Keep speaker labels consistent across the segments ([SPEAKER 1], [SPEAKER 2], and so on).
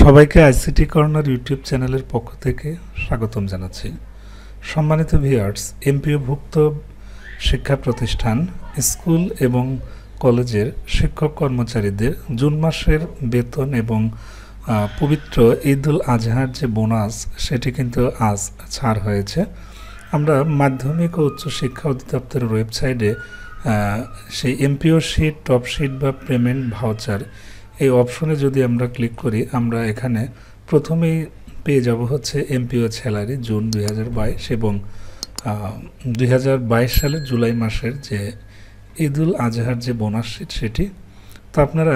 [SPEAKER 1] সবাইকে ICT corner YouTube চ্যানেলের পক্ষ থেকে স্বাগতম জানাচ্ছি। সম্মানিত ভিউয়ার্স, এমপিওভুক্ত শিক্ষা প্রতিষ্ঠান, স্কুল এবং কলেজের শিক্ষক কর্মচারীদের জুন মাসের বেতন এবং পবিত্র ঈদ-উল-আজহার যে বোনাস সেটি কিন্তু আজ ছাড় হয়েছে। আমরা মাধ্যমিক ও উচ্চ শিক্ষা অধিদপ্তরের ওয়েবসাইটে সেই এমপিও শিট, টপ শিট বা পেমেন্ট ভাউচার এই অপশনে যদি আমরা ক্লিক করি, আমরা এখানে প্রথমেই পেয়ে যাব হচ্ছে এমপিও স্যালারি জুন 2022 এবং 2022 সালের জুলাই মাসের যে ঈদ-উল-আজহার যে বোনাস শিট সেটি। তো আপনারা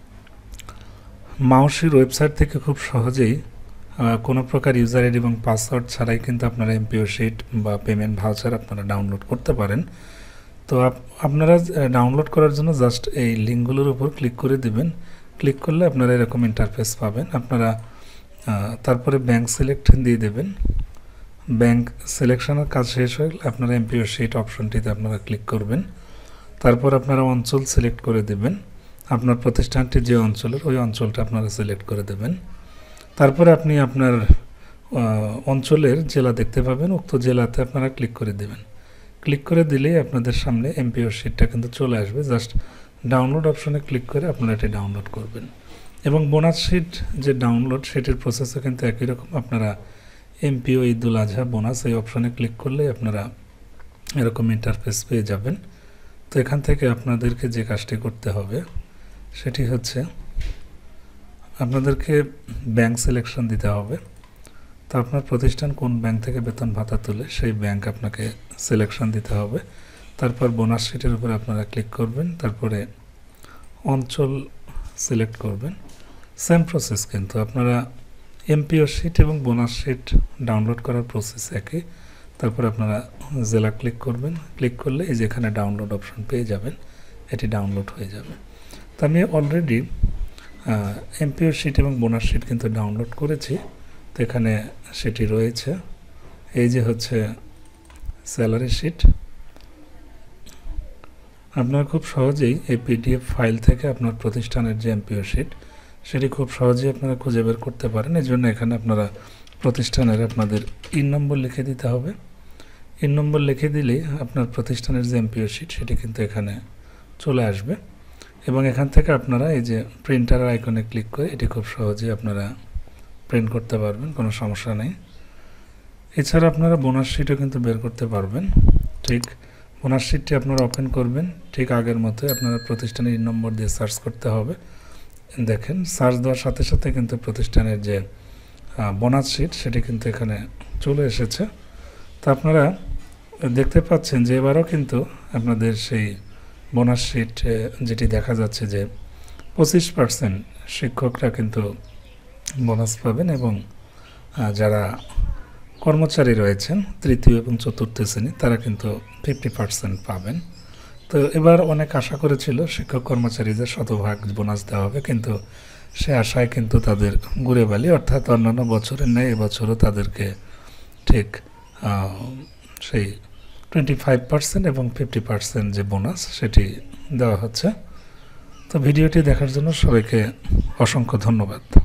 [SPEAKER 1] মাউসির ওয়েবসাইট থেকে খুব সহজেই কোনো প্রকার ইউজার আইডি এবং পাসওয়ার্ড ছাড়াই কিন্তু আপনারা এমপিও শিট বা পেমেন্ট ভাউচার আপনারা ডাউনলোড করতে পারেন। তো আপনারা ডাউনলোড করার জন্য জাস্ট এই লিঙ্কগুলোর উপর ক্লিক করে দিবেন। ক্লিক করলে আপনারা এরকম ইন্টারফেস পাবেন। আপনারা তারপরে ব্যাংক সিলেক্ট দিয়ে দেবেন। ব্যাংক সিলেকশনের কাজ শেষ হয়ে গেলে আপনারা এমপিও শিট অপশনটিতে আপনারা ক্লিক করবেন। তারপর আপনারা অঞ্চল সিলেক্ট করে দেবেন। আপনার প্রতিষ্ঠানটি যে অঞ্চলের, ওই অঞ্চলটা আপনারা সিলেক্ট করে দেবেন। তারপরে আপনি আপনার অঞ্চলের জেলা দেখতে পাবেন, উক্ত জেলাতে আপনারা ক্লিক করে দেবেন। ক্লিক করে দিলেই আপনাদের সামনে এমপিও শিটটা কিন্তু চলে আসবে। জাস্ট ডাউনলোড অপশনে ক্লিক করে আপনারা এটি ডাউনলোড করবেন। এবং বোনাস শিট যে ডাউনলোড সেটির প্রসেসও কিন্তু একই রকম। আপনারা এমপিও ঈদ-উল-আজহা বোনাস এই অপশনে ক্লিক করলে আপনারা এরকম ইন্টারফেস পেয়ে যাবেন। তো এখান থেকে আপনাদেরকে যে কাজটি করতে হবে সেটি হচ্ছে আপনাদেরকে ব্যাংক সিলেকশন দিতে হবে। তো আপনার প্রতিষ্ঠান কোন ব্যাংক থেকে বেতন ভাতা তোলে সেই ব্যাংক আপনাকে সিলেকশন দিতে হবে। তারপর বোনাস শিটের উপরে আপনারা ক্লিক করবেন, তারপরে অঞ্চল সিলেক্ট করবেন। সেম প্রসেস, কিন্তু আপনারা এমপিও শিট এবং বোনাস শিট ডাউনলোড করার প্রসেস একই। তারপর আপনারা জেলা ক্লিক করবেন। ক্লিক করলে এই যেখানে ডাউনলোড অপশন পেয়ে যাবেন, এটি ডাউনলোড হয়ে যাবে। তো আমি অলরেডি এমপিও শিট এবং বোনাস শিট কিন্তু ডাউনলোড করেছি। তো এখানে সেটি রয়েছে, এই যে হচ্ছে স্যালারি শিট। আপনারা খুব সহজেই এই পিডিএফ ফাইল থেকে আপনার প্রতিষ্ঠানের যে এমপিও শিট সেটি খুব সহজেই আপনারা খুঁজে বের করতে পারেন। এই জন্য এখানে আপনারা প্রতিষ্ঠানের আপনাদের ইন নম্বর লিখে দিতে হবে। ইন নম্বর লিখে দিলেই আপনার প্রতিষ্ঠানের যে এমপিও শিট সেটি কিন্তু এখানে চলে আসবে। এবং এখান থেকে আপনারা এই যে প্রিন্টার আইকনে ক্লিক করে এটি খুব সহজেই আপনারা প্রিন্ট করতে পারবেন, কোনো সমস্যা নেই। এছাড়া আপনারা বোনাস শিটও কিন্তু বের করতে পারবেন। ঠিক বোনাস শিটটি আপনারা ওপেন করবেন, ঠিক আগের মতোই আপনারা প্রতিষ্ঠানের ইন নম্বর দিয়ে সার্চ করতে হবে। দেখেন, সার্চ দেওয়ার সাথে সাথে কিন্তু প্রতিষ্ঠানের যে বোনাস শিট সেটি কিন্তু এখানে চলে এসেছে। তো আপনারা দেখতে পাচ্ছেন যে এবারও কিন্তু আপনাদের সেই বোনাস শিট যেটি দেখা যাচ্ছে যে 25% শিক্ষকরা কিন্তু বোনাস পাবেন এবং যারা কর্মচারী রয়েছেন তৃতীয় এবং চতুর্থ শ্রেণী তারা কিন্তু 50% পাবেন। তো এবার অনেক আশা করেছিল শিক্ষক কর্মচারীদের শতভাগ বোনাস দেওয়া হবে, কিন্তু সে আশায় কিন্তু তাদের ঘুরে বালি। অর্থাৎ অন্যান্য বছরের ন্যায় এবছরও তাদেরকে ঠিক সেই 25% এবং 50% যে বোনাস সেটি দেওয়া হচ্ছে। তো ভিডিওটি দেখার জন্য সবাইকে অসংখ্য ধন্যবাদ।